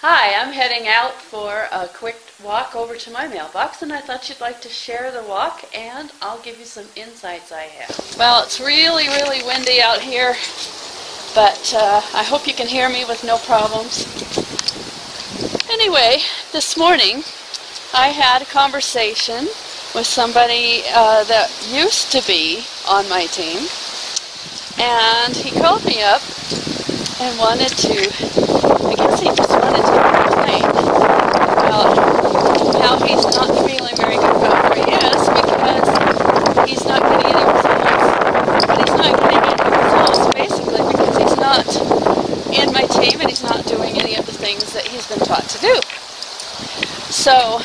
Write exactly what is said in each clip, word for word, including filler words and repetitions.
Hi, I'm heading out for a quick walk over to my mailbox, and I thought you'd like to share the walk, and I'll give you some insights I have. Well, it's really, really windy out here, but uh, I hope you can hear me with no problems. Anyway, this morning I had a conversation with somebody uh, that used to be on my team, and he called me up and wanted to I guess he just wanted to complain about how he's not feeling very good about where he is because he's not getting any results. But he's not getting any results basically because he's not in my team and he's not doing any of the things that he's been taught to do. So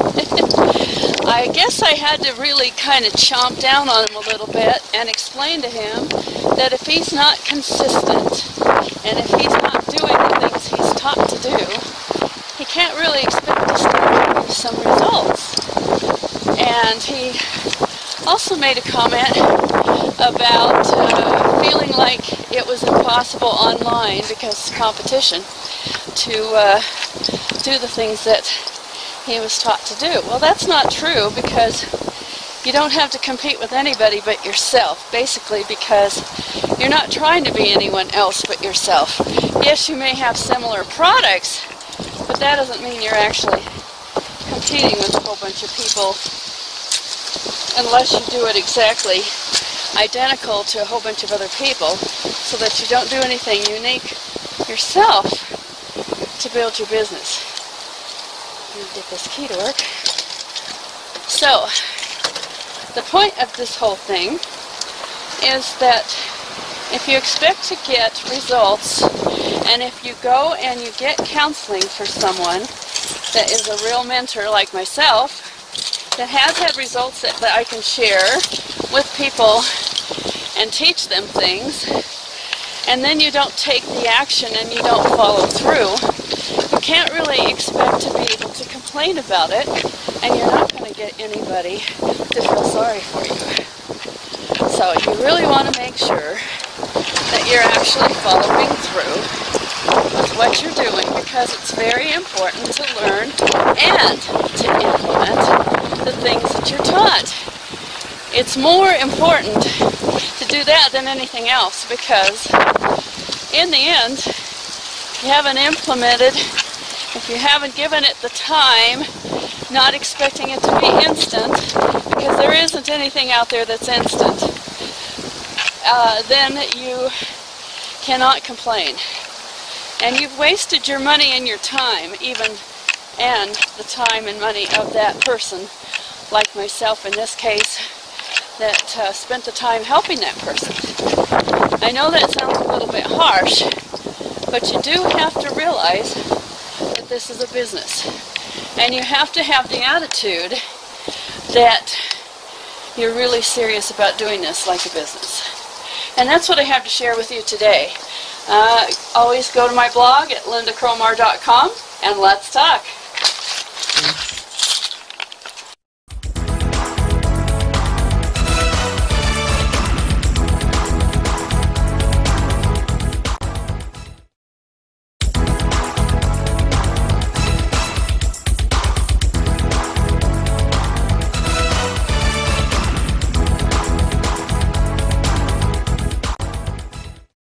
I guess I had to really kind of chomp down on him a little bit and explain to him that if he's not consistent and if he's not doing the things he's taught to do, he can't really expect to start getting some results. And he also made a comment about uh, feeling like it was impossible online because of competition to uh, do the things that he was taught to do. Well, that's not true because you don't have to compete with anybody but yourself, basically because you're not trying to be anyone else but yourself. Yes, you may have similar products, but that doesn't mean you're actually competing with a whole bunch of people unless you do it exactly identical to a whole bunch of other people so that you don't do anything unique yourself to build your business. Let me get this key to work. So, the point of this whole thing is that if you expect to get results, and if you go and you get counseling for someone that is a real mentor like myself, that has had results that, that I can share with people and teach them things, and then you don't take the action and you don't follow through, you can't really expect to be able to complain about it, and you're not going to get anybody to feel sorry for you. So you really want to make sure that you're actually following through with what you're doing because it's very important to learn and to implement the things that you're taught. It's more important to do that than anything else because in the end, if you haven't implemented, if you haven't given it the time, not expecting it to be instant, because there isn't anything out there that's instant, uh, then you cannot complain. And you've wasted your money and your time, even, and the time and money of that person, like myself in this case, that uh, spent the time helping that person. I know that sounds a little bit harsh, but you do have to realize that this is a business. And you have to have the attitude that you're really serious about doing this like a business. And that's what I have to share with you today. Uh, always go to my blog at lynda cromar dot com and let's talk.